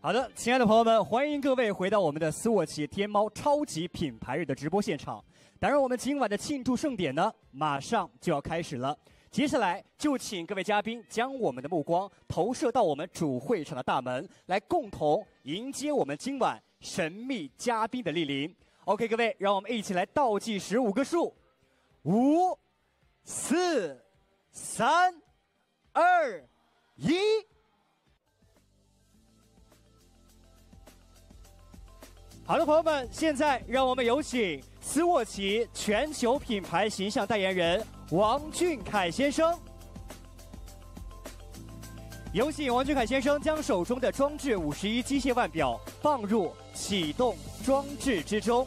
好的，亲爱的朋友们，欢迎各位回到我们的斯沃琪天猫超级品牌日的直播现场。当然，我们今晚的庆祝盛典呢，马上就要开始了。接下来就请各位嘉宾将我们的目光投射到我们主会场的大门，来共同迎接我们今晚神秘嘉宾的莅临。OK， 各位，让我们一起来倒计时5个数，5、4、3、2、1。好的，朋友们，现在让我们有请斯沃琪全球品牌形象代言人王俊凯先生。有请王俊凯先生将手中的装置51机械腕表放入启动装置之中。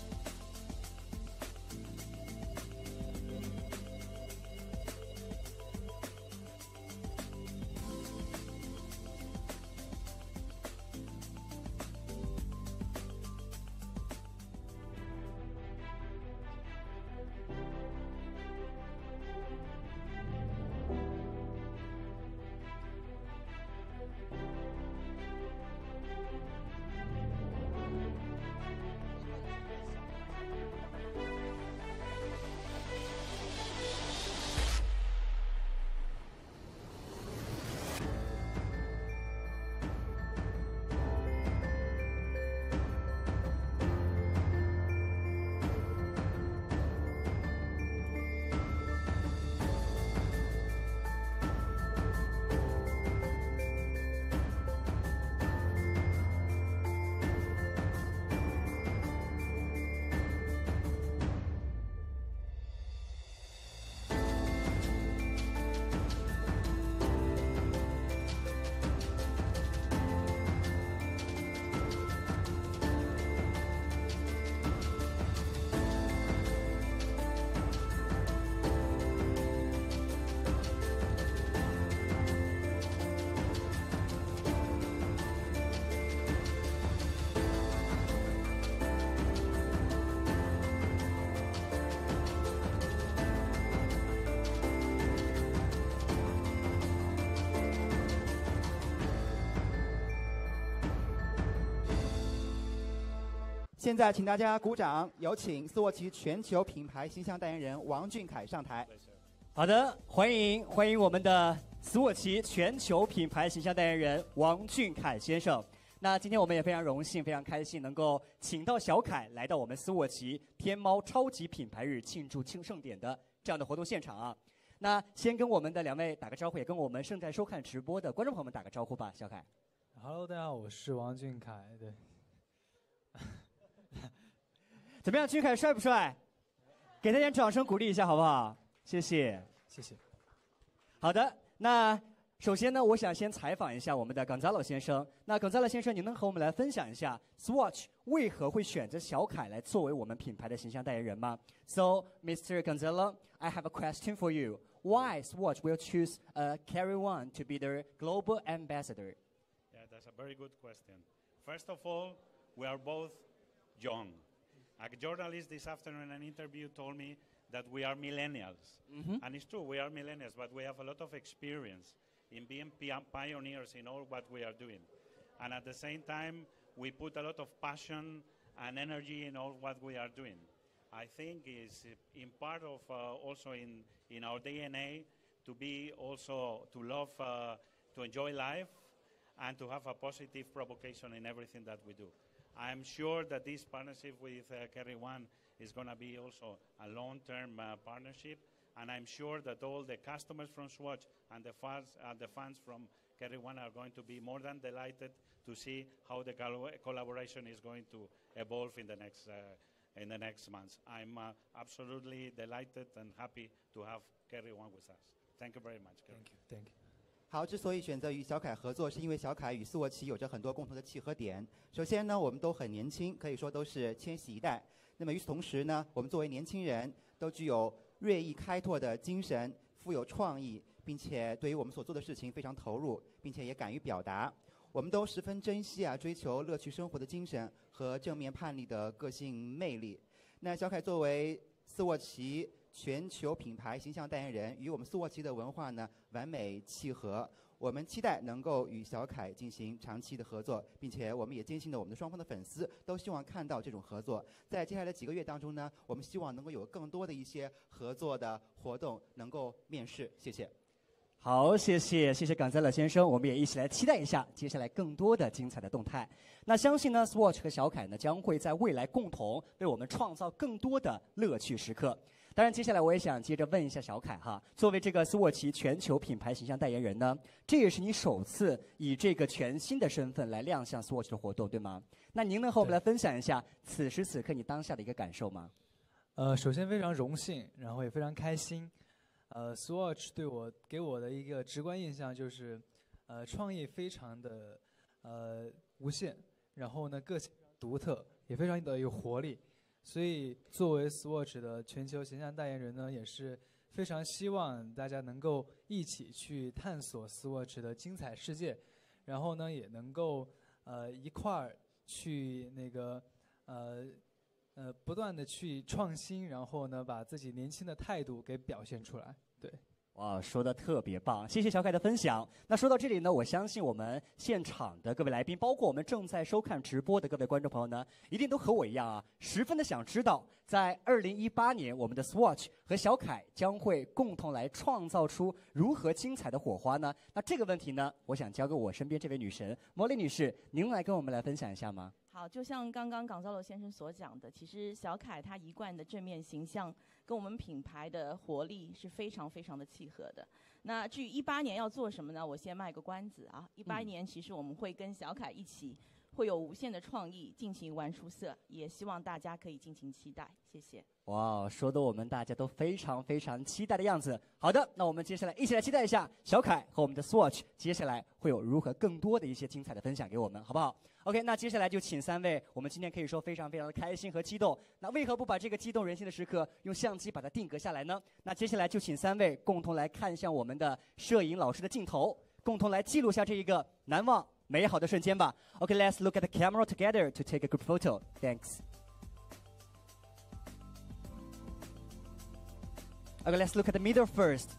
现在请大家鼓掌，有请斯沃琪全球品牌形象代言人王俊凯上台。 好的，欢迎我们的斯沃琪全球品牌形象代言人王俊凯先生。那今天我们也非常荣幸、非常开心，能够请到小凯来到我们斯沃琪天猫超级品牌日庆祝盛典的这样的活动现场啊。那先跟我们的2位打个招呼，也跟我们正在收看直播的观众朋友们打个招呼吧，小凯。 Hello， 大家好，我是王俊凯。对。 怎么样，俊凯帅不帅？给他点掌声鼓励一下好不好？谢谢， 谢谢。 好的，那首先呢，我想先采访一下我们的 Gonzalo 先生。那 Gonzalo 先生，您能和我们来分享一下 Swatch 为何会选择小凯来作为我们品牌的形象代言人吗 ？So, Mr. Gonzalo, I have a question for you. Why Swatch will choose Carrie One to be their global ambassador? Yeah, that's a very good question. First of all, we are both young. A journalist this afternoon in an interview told me that we are millennials. And it's true, we are millennials, but we have a lot of experience in being pioneers in all what we are doing. And at the same time, we put a lot of passion and energy in all what we are doing. I think is in part of also in our DNA to be also to love, to enjoy life and to have a positive provocation in everything that we do. I'm sure that this partnership with Carrie One is going to be also a long-term partnership, and I'm sure that all the customers from Swatch and the fans from Carrie One are going to be more than delighted to see how the collaboration is going to evolve in the next months. I'm absolutely delighted and happy to have Carrie One with us. Thank you very much, Carrie. Thank you. 好，之所以选择与小凯合作，是因为小凯与斯沃琪有着很多共同的契合点。首先呢，我们都很年轻，可以说都是千禧一代。那么与此同时呢，我们作为年轻人，都具有锐意开拓的精神，富有创意，并且对于我们所做的事情非常投入，并且也敢于表达。我们都十分珍惜追求乐趣生活的精神和正面叛逆的个性魅力。那小凯作为斯沃琪全球品牌形象代言人，与我们斯沃琪的文化呢完美契合。 我们期待能够与小凯进行长期的合作，并且我们也坚信呢，我们的双方的粉丝都希望看到这种合作。在接下来的几个月当中呢，我们希望能够有更多的一些合作的活动能够面世。谢谢。 好，谢谢冈塞勒先生，我们也一起来期待一下接下来更多的精彩的动态。那相信呢 ，Swatch 和小凯呢将会在未来共同为我们创造更多的乐趣时刻。当然，接下来我也想接着问一下小凯哈，作为这个斯沃琪全球品牌形象代言人呢，这也是你首次以这个全新的身份来亮相 Swatch 的活动，对吗？那您能和我们来分享一下此时此刻你当下的一个感受吗？ 首先非常荣幸，然后也非常开心。Swatch 给我的一个直观印象就是，创意非常的无限，然后呢个性独特，也非常的有活力。所以作为 Swatch 的全球形象代言人呢，也是非常希望大家能够一起去探索 Swatch 的精彩世界，然后呢也能够一块儿去那个不断的去创新，然后呢把自己年轻的态度给表现出来。对。 哇，说的特别棒，谢谢小凯的分享。那说到这里呢，我相信我们现场的各位来宾，包括我们正在收看直播的各位观众朋友呢，一定都和我一样啊，十分的想知道，在2018年，我们的 Swatch 和小凯将会共同来创造出如何精彩的火花呢？那这个问题呢，我想交给我身边这位女神莫莉女士，您来跟我们来分享一下吗？ 好，就像刚刚冈萨罗先生所讲的，其实小凯他一贯的正面形象跟我们品牌的活力是非常非常的契合的。那至于18年要做什么呢？我先卖个关子啊！18年其实我们会跟小凯一起，会有无限的创意进行玩出色，也希望大家可以尽情期待。谢谢。 哇，说的我们大家都非常非常期待的样子。好的，那我们接下来一起来期待一下小凯和我们的 Swatch 接下来会有如何更多的一些精彩的分享给我们，好不好？OK， 那接下来就请3位，我们今天可以说非常非常的开心和激动。那为何不把这个激动人心的时刻用相机把它定格下来呢？那接下来就请3位共同来看向我们的摄影老师的镜头，共同来记录下这一个难忘美好的瞬间吧。Okay, let's look at the camera together to take a group photo. Thanks. Okay, let's look at the middle first.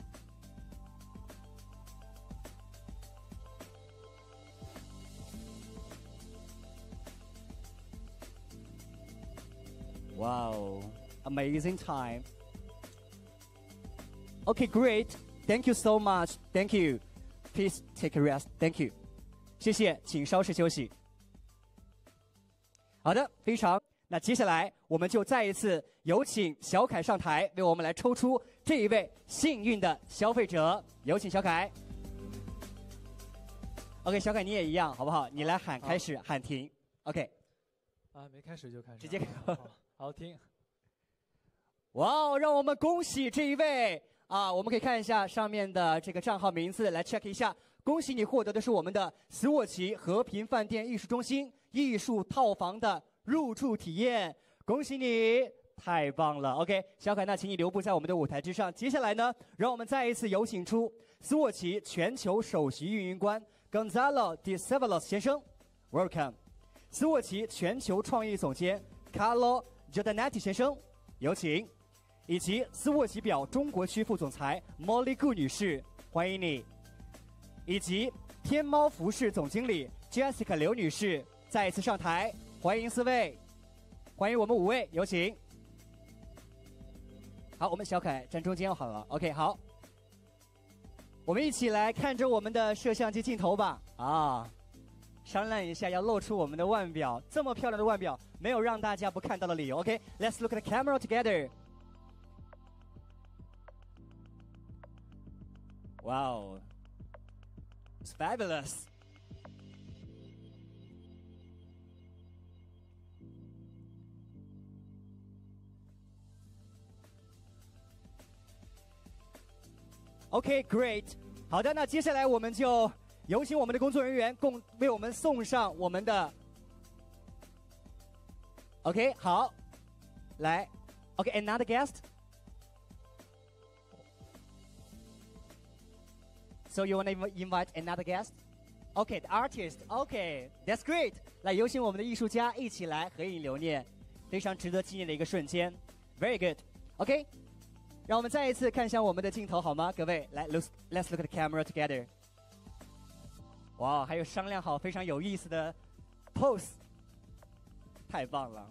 Wow, amazing time. Okay, great. Thank you so much. Thank you. Please take a rest. Thank you. 谢谢，请稍事休息。好的，非常。那接下来我们就再一次有请小凯上台，为我们来抽出这一位幸运的消费者。有请小凯。OK， 小凯你也一样，好不好？你来喊开始，喊停。OK。 没开始就开始。 直接。 好听。 哇哦，让我们恭喜这一位啊！我们可以看一下上面的这个账号名字，来 check 一下。恭喜你获得的是我们的斯沃琪和平饭店艺术中心艺术套房的入住体验，恭喜你，太棒了 ！OK， 小凯，那请你留步在我们的舞台之上。接下来呢，让我们再一次有请出斯沃琪全球首席运营官 Gonzalo de Ceballos 先生 ，Welcome。斯沃琪全球创意总监 Carlo Giordanetti 先生，有请。以及斯沃琪表中国区副总裁 Molly Gu 女士，欢迎你。以及天猫服饰总经理 Jessica 刘女士再一次上台，欢迎4位，欢迎我们5位，有请。好，我们小凯站中间好了 ，OK， 好，我们一起来看着我们的摄像机镜头吧。啊，商量一下要露出我们的腕表，这么漂亮的腕表，没有让大家不看到的理由。OK，let's look at the camera together. Wow, it's fabulous. Okay, great. 好的，那接下来我们就有请我们的工作人员共为我们送上我们的。OK， 好，来 ，OK, another guest. So you want to invite another guest? Okay, the artist. Okay, that's great. 来，有请我们的艺术家一起来合影留念，非常值得纪念的一个瞬间。Very good. OK， 让我们再一次看向我们的镜头好吗？各位，来 ，let's look at the camera together. 哇，还有商量好非常有意思的 pose， 太棒了。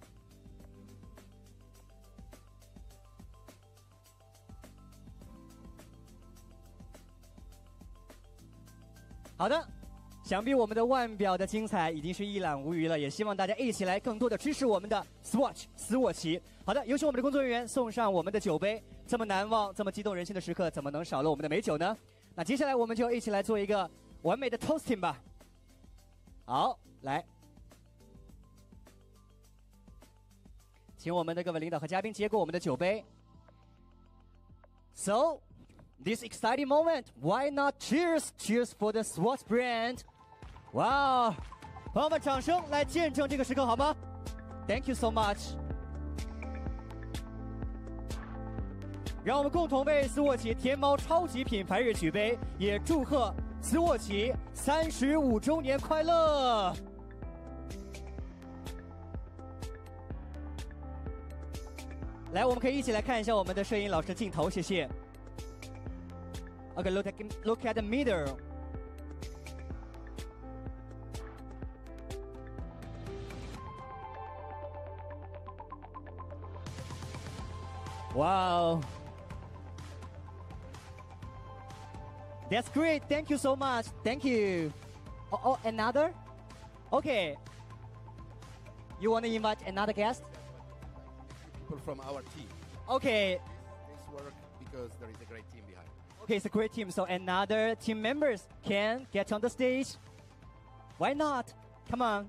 好的，想必我们的腕表的精彩已经是一览无余了，也希望大家一起来更多的支持我们的 Swatch 斯沃琪。好的，有请我们的工作人员送上我们的酒杯。这么难忘、这么激动人心的时刻，怎么能少了我们的美酒呢？那接下来我们就一起来做一个完美的 toasting 吧。好，来，请我们的各位领导和嘉宾接过我们的酒杯。So, this exciting moment, why not cheers? Cheers for the Swatch brand. 哇，朋友们，掌声来见证这个时刻好吗 ？Thank you so much. 让我们共同为斯沃琪天猫超级品牌日举杯，也祝贺斯沃琪35周年快乐！来，我们可以一起来看一下我们的摄影老师的镜头，谢谢。Okay, look at the middle. Wow. That's great. Thank you so much. Thank you. Oh, another? Okay. You want to invite another guest? People from our team. Okay. This work because there is a great team behind. Okay, it's a great team. So another team members can get on the stage. Why not? Come on.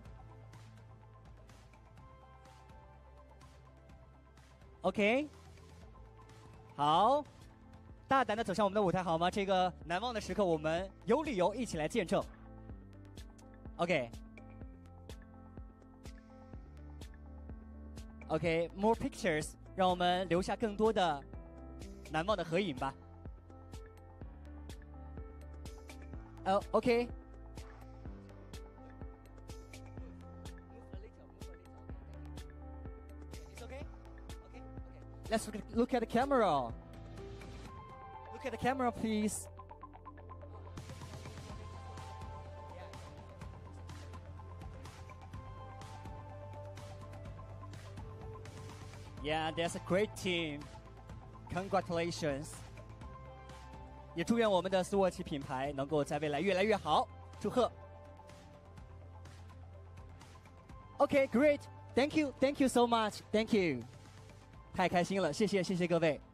Okay. 好。大胆的走向我们的舞台好吗？这个难忘的时刻，我们有理由一起来见证。OK，more pictures， 让我们留下更多的难忘的合影吧。OK。It's okay. Okay. Let's look at the camera. Look at the camera, please. Yeah, that's a great team. Congratulations. 也祝愿我们的斯沃琪品牌能够在未来越来越好，祝贺。Okay, great. Thank you so much. Thank you. 太开心了，谢谢各位。